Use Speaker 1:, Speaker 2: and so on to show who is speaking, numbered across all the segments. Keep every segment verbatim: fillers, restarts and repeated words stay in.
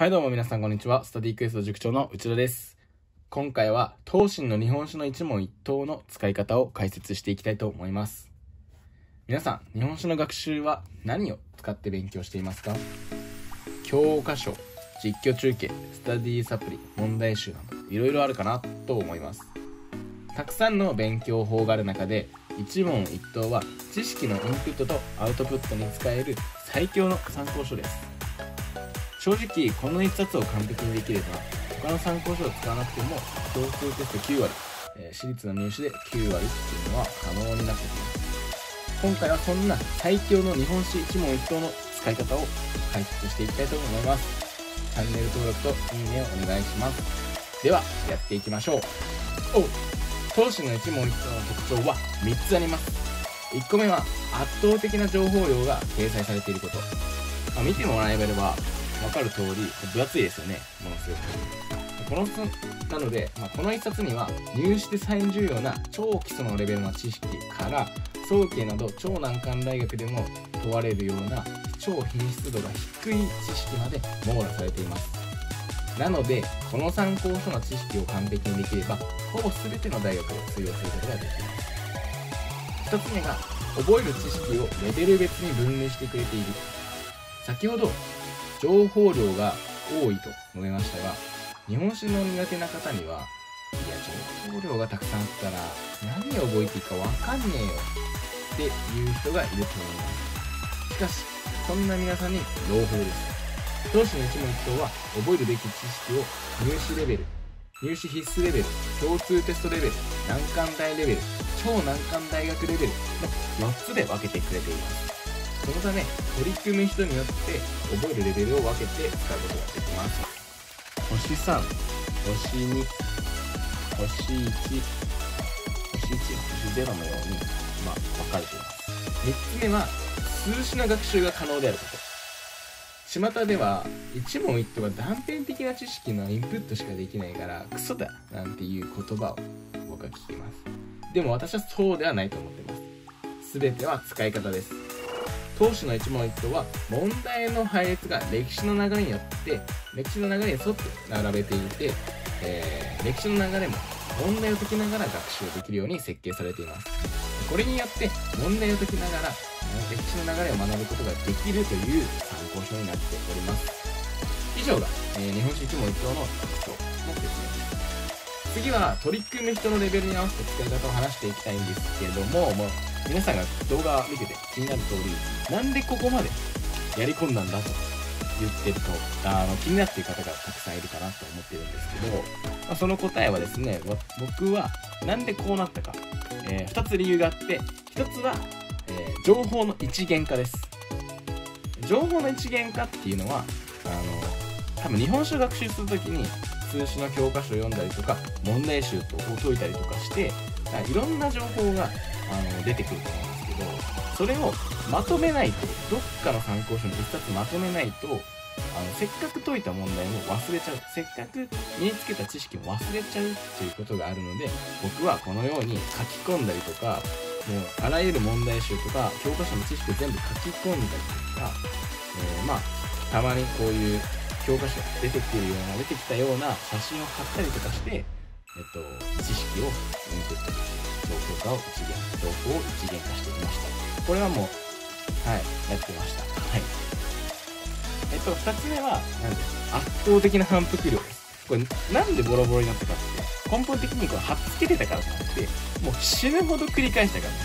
Speaker 1: はいどうも皆さんこんにちは。スタディクエスト塾長の内田です。今回は東進の日本史の一問一答の使い方を解説していきたいと思います。皆さん、日本史の学習は何を使って勉強していますか？教科書、実況中継、スタディサプリ、問題集などいろいろあるかなと思います。たくさんの勉強法がある中で一問一答は知識のインプットとアウトプットに使える最強の参考書です。正直この一冊を完璧にできれば他の参考書を使わなくても共通テストきゅうわり、えー、私立の入試できゅうわりっていうのは可能になってきます。今回はそんな最強の日本史一問一答の使い方を解説していきたいと思います。チャンネル登録といいねをお願いします。ではやっていきましょう。お東進の一問一答の特徴はみっつあります。いっこめは圧倒的な情報量が掲載されていること、まあ、見てもらえれば分かる通り分厚いですよね。ものすごくこのなので、まあ、この一冊には入試で最重要な超基礎のレベルの知識から早慶など超難関大学でも問われるような超品質度が低い知識まで網羅されています。なのでこの参考書の知識を完璧にできればほぼ全ての大学で通用することができます。ひとつめが覚える知識をレベル別に分類してくれている。先ほど情報量が多いと述べましたが、日本史の苦手な方には、いや情報量がたくさんあったら何を覚えていいかわかんねえよっていう人がいると思います。しかしそんな皆さんに朗報です。東進の一問一答は覚えるべき知識を入試レベル、入試必須レベル、共通テストレベル、難関大レベル、超難関大学レベルのよっつで分けてくれています。そのため取り組む人によって覚えるレベルを分けて使うことができます。星さん、星に、星いち、星いち、星ゼロのように、まあ、分かれています。みっつめは数詞の学習が可能であること。巷では一問一答は断片的な知識のインプットしかできないからクソだなんていう言葉を僕は聞きます。でも私はそうではないと思っています。全ては使い方です。東進の一問一答は問題の配列が歴史の流れによって歴史の流れに沿って並べていて、えー、歴史の流れも問題を解きながら学習できるように設計されています。これによって問題を解きながら歴史の流れを学ぶことができるという参考書になっております。以上が、えー、日本史一問一答の特徴の説明です。次は取り組む人のレベルに合わせて使い方を話していきたいんですけれども、もう皆さんが動画を見てて気になる通り、なんでここまでやり込んだんだと言ってるとあの気になっている方がたくさんいるかなと思ってるんですけど、まあ、その答えはですね、僕はなんでこうなったか、えー、ふたつ理由があって、ひとつは、えー、情報の一元化です。情報の一元化っていうのはあの多分日本史を学習するときに数詞の教科書を読んだりとか問題集を解いたりとかしていろんな情報があの出てくると思うんですけど、それをまとめないと、どっかの参考書に一冊まとめないと、あのせっかく解いた問題も忘れちゃう、せっかく身につけた知識も忘れちゃうということがあるので、僕はこのように書き込んだりとか、もうあらゆる問題集とか教科書の知識を全部書き込んだりとか、えー、まあたまにこういう教科書出てくるような出てきたような写真を貼ったりとかして、えっと、知識をインプット、情報化を一元、情報を一元化してきました。これはもう、はい、やってました。はい。えっと、二つ目は、なんで、圧倒的な反復量です。これ、なんでボロボロになったかって、根本的にこれ、貼っつけてたからじゃなくて、もう死ぬほど繰り返したからです。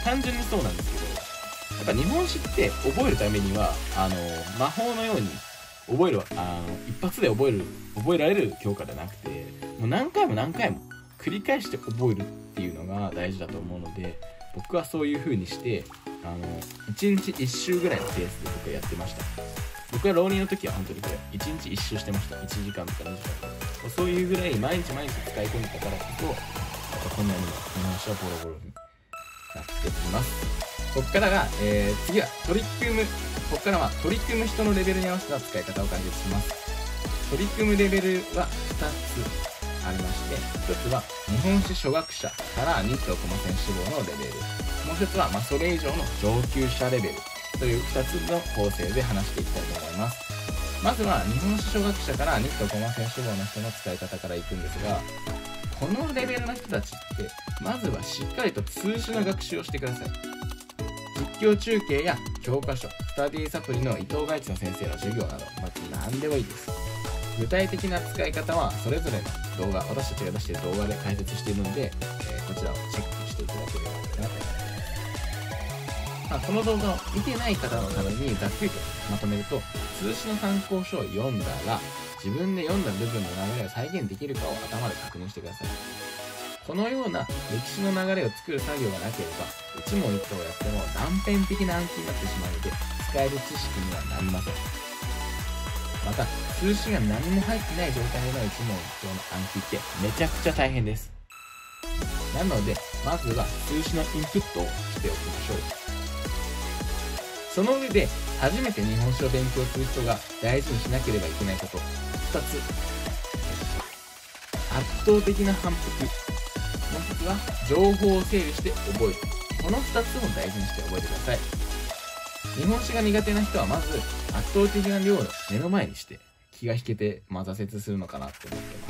Speaker 1: 単純にそうなんですけど、やっぱ日本史って覚えるためには、あの、魔法のように、覚える、あの、一発で覚える、覚えられる教科じゃなくて、もう何回も何回も繰り返して覚えるっていうのが大事だと思うので、僕はそういう風にして、あの、いちにちいっ周ぐらいのペースで僕はやってました。僕は浪人の時は本当にこれ、いちにちいっ周してました。いちじかんとかにじかんとか。そういうぐらい毎日毎日使い込んでたからこそ、こんなにも日本史はボロボロになっています。ここからが、えー、次は取り組む、ここからは取り組む人のレベルに合わせた使い方を解説します。取り組むレベルはふたつありまして、ひとつは日本史初学者から日東駒線志望のレベル、もうひとつは、まあ、それ以上の上級者レベルというふたつの構成で話していきたいと思います。 まずは日本史初学者からニットコマ選手棒の人の使い方からいくんですが、このレベルの人たちってまずはしっかりと通詞の学習をしてください。実況中継や教科書、スタディサプリの伊藤外地の先生の授業など、まあ、何でもいいです。具体的な使い方はそれぞれの動画、私たちが出している動画で解説しているので、えー、こちらをチェックしていただければなと思います。まあ、この動画を見てない方のためにざっくりとまとめると、通詞の参考書を読んだら自分で読んだ部分の流れを再現できるかを頭で確認してください。このような歴史の流れを作る作業がなければ一問一答をやっても断片的な暗記になってしまうので使える知識にはなりません。また数詞が何も入ってない状態での一問一答の暗記ってめちゃくちゃ大変です。なのでまずは数詞のインプットをしておきましょう。その上で初めて日本史を勉強する人が大事にしなければいけないことふたつ。圧倒的な反復。もう一つは情報を整理して覚える。このふたつを大事にして覚えてください。日本史が苦手な人はまず圧倒的な量を目の前にして気が引けて、まあ、挫折するのかなって思っています。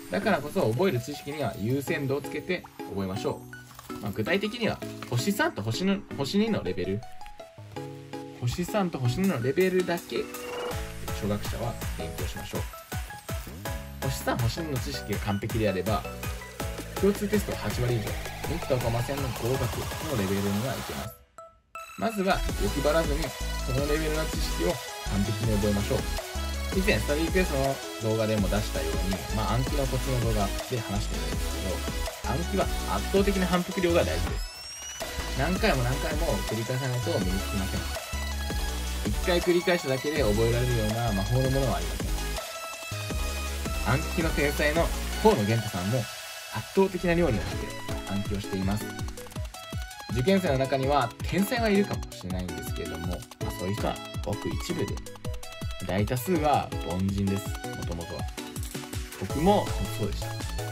Speaker 1: だからこそ覚える知識には優先度をつけて覚えましょう。まあ、具体的には星さんと星の星にのレベル星さんと星にのレベルだけ初学者は勉強しましょう。星さん星にの知識が完璧であれば共通テストはちわり以上、ニットコマ線の合格のレベルにはいけます。まずは欲張らずにそのレベルの知識を完璧に覚えましょう。以前スタディクエストの動画でも出したように、まあ、暗記のコツの動画で話してるんですけど、暗記は圧倒的な反復量が大事です。何回も何回も繰り返さないと身につきません。一回繰り返しただけで覚えられるような魔法のものはありません。暗記の天才の河野玄太さんも圧倒的な量によって暗記をしています。受験生の中には天才はいるかもしれないんですけれども、まあ、そういう人はごく一部で、大多数は凡人です。もともとは僕もそうでした。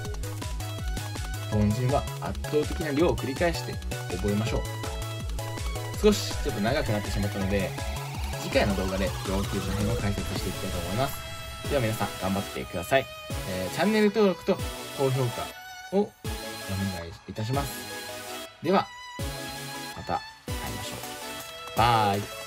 Speaker 1: 凡人は圧倒的な量を繰り返して覚えましょう。少しちょっと長くなってしまったので次回の動画で上級者編を解説していきたいと思います。では皆さん頑張ってください。えー、チャンネル登録と高評価をお願いいたします。ではまた会いましょう。バイ。